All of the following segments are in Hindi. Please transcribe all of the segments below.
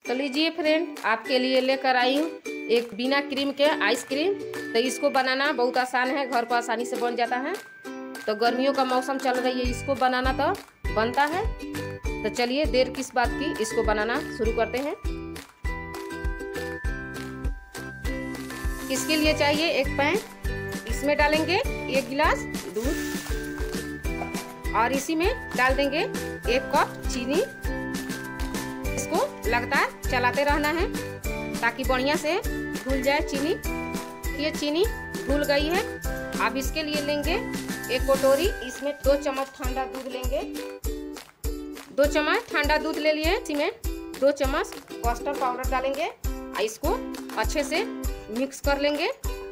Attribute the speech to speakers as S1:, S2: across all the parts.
S1: तो लीजिए फ्रेंड, आपके लिए लेकर आई हूँ एक बिना क्रीम के आइसक्रीम। तो इसको बनाना बहुत आसान है, घर पर आसानी से बन जाता है। तो गर्मियों का मौसम चल रही है, इसको बनाना तो बनता है। तो चलिए देर किस बात की, इसको बनाना शुरू करते हैं। इसके लिए चाहिए एक पैन, इसमें डालेंगे 1 गिलास दूध और इसी में डाल देंगे 1 कप चीनी। इसको लगातार चलाते रहना है ताकि बढ़िया से घुल जाए चीनी। ये चीनी घुल गई है। अब इसके लिए लेंगे 1 कटोरी, इसमें 2 चम्मच ठंडा दूध लेंगे। 2 चम्मच ठंडा दूध ले लिए, इसमें 2 चम्मच कस्टर्ड पाउडर डालेंगे और इसको अच्छे से मिक्स कर लेंगे।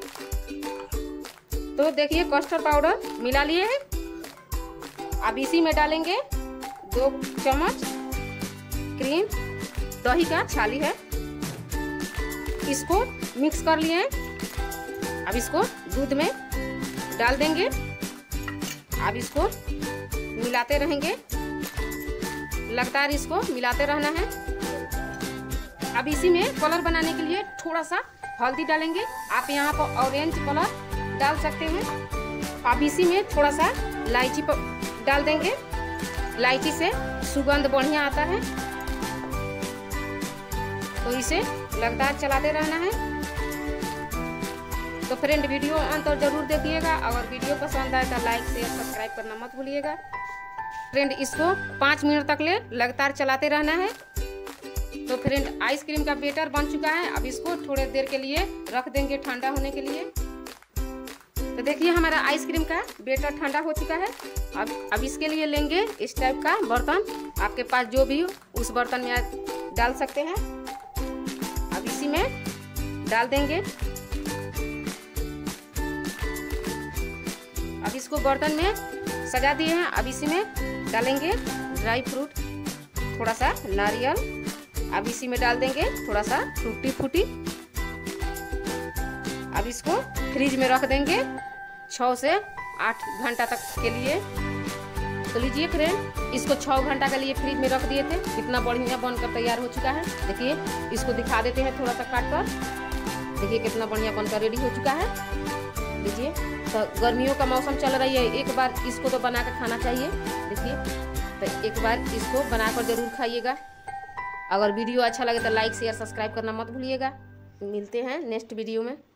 S1: तो देखिए कस्टर्ड पाउडर मिला लिए हैं। अब इसी में डालेंगे 2 चम्मच क्रीम, दही का छाली है, इसको मिक्स कर लिए हैं। अब इसको दूध में डाल देंगे। अब इसको मिलाते रहेंगे, लगातार इसको मिलाते रहना है। अब इसी में कलर बनाने के लिए थोड़ा सा हल्दी डालेंगे। आप यहाँ पर ऑरेंज कलर डाल सकते हैं। अब इसी में थोड़ा सा इलायची डाल देंगे, इलायची से सुगंध बढ़िया आता है। तो इसे लगातार चलाते रहना है। तो फ्रेंड वीडियो अंत तक जरूर देखिएगा। अगर वीडियो पसंद आए तो लाइक शेयर सब्सक्राइब करना मत भूलिएगा। फ्रेंड इसको 5 मिनट तक ले लगातार चलाते रहना है। तो फ्रेंड आइसक्रीम का बैटर बन चुका है। अब इसको थोड़ी देर के लिए रख देंगे ठंडा होने के लिए। तो देखिए हमारा आइसक्रीम का बैटर ठंडा हो चुका है। अब इसके लिए लेंगे इस टाइप का बर्तन, आपके पास जो भी हो उस बर्तन में आप डाल सकते हैं। अब इसी में डाल देंगे। अब इसको बर्तन में सजा दिए हैं। अब इसी में डालेंगे ड्राई फ्रूट, थोड़ा सा नारियल। अब इसी में डाल देंगे थोड़ा सा टूटी फूटी। अब इसको फ्रिज में रख देंगे 6 से 8 घंटा तक के लिए। तो लीजिए फ्रेंड, इसको 6 घंटा के लिए फ्रिज में रख दिए थे। कितना बढ़िया बनकर तैयार हो चुका है। देखिए इसको दिखा देते हैं थोड़ा सा काट कर। देखिए कितना बढ़िया बनकर रेडी हो चुका है। लीजिए, तो गर्मियों का मौसम चल रही है, एक बार इसको तो बना कर खाना चाहिए। देखिए, तो एक बार इसको बनाकर जरूर खाइएगा। अगर वीडियो अच्छा लगे तो लाइक शेयर सब्सक्राइब करना मत भूलिएगा। मिलते हैं नेक्स्ट वीडियो में।